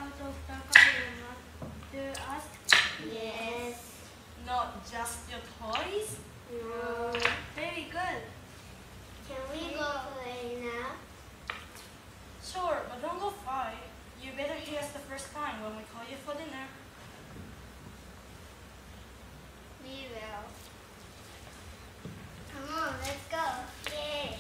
out of the garden to us? Yes. Not just your toys? No. Very good. Can we go play now? Sure, but don't go far. You better hear us the first time when we call you for dinner. We will. Come on, let's go. Yay.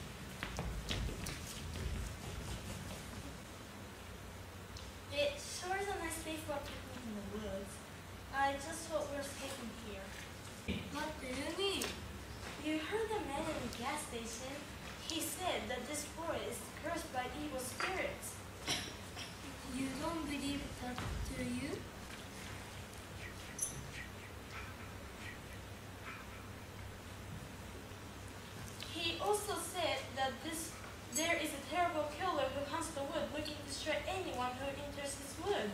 It sure is a nice day for a picnic in the woods. I just thought we were safe in here. What do you mean? You heard the man in the gas station? He said that this forest is cursed by evil spirits. You don't believe that, do you? He also said that there is a terrible killer who hunts the wood looking to destroy anyone who enters his wood.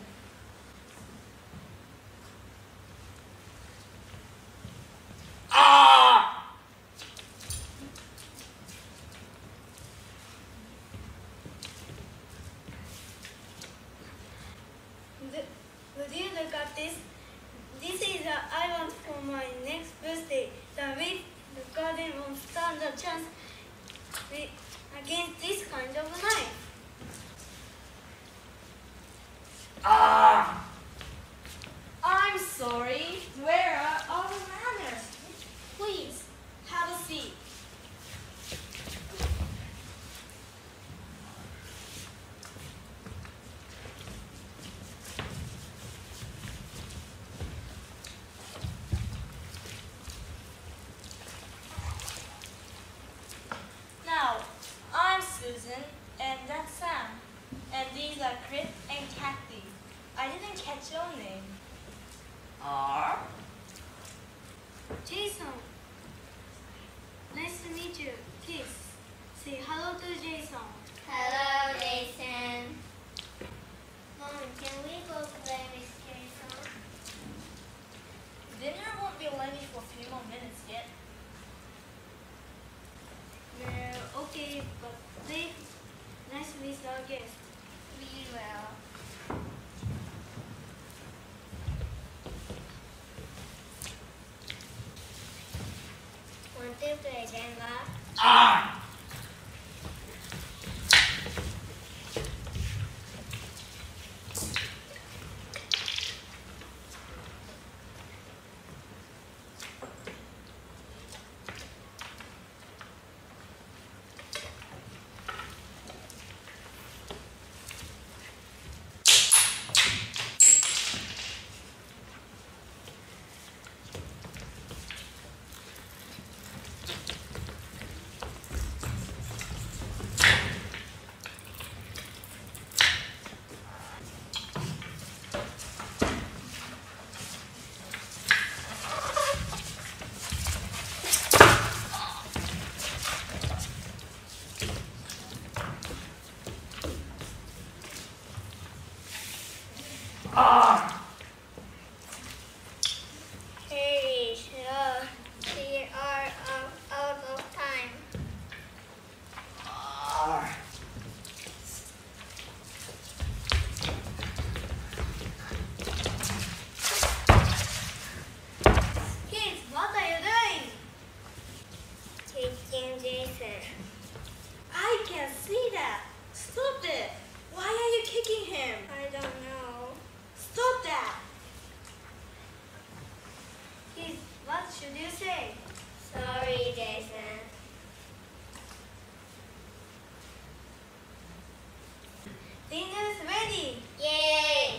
Would you look at this? This is the island for my next birthday. The garden won't stand a chance against this kind of knife. I'm sorry. Where are our manners? Please, have a seat. Now, I'm Susan, and that's Sam. And these are Chris and Kathy. I didn't catch your name. Jason. Nice to meet you. Kiss. Say hello to Jason. Hello, Jason. Mom, can we go play with Jason? Dinner won't be ready for a few more minutes yet. Well, okay, but please, nice to meet our guest. We will. Want to play Jenga? Hey, we are out of time. Kids, what are you doing? Teaching Jason. I can see that. Stop it. Why are you kicking him? I don't know. Stop that. Kids, what should you say? Sorry, Jason. Dinner's ready. Yay!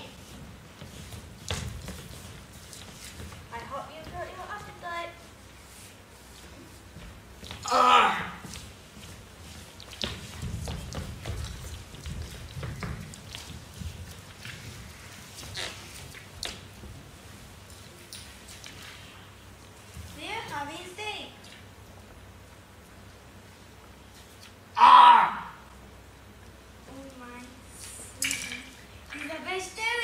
I hope you got your appetite. We're having steak. Oh my, Susan. He's the best too.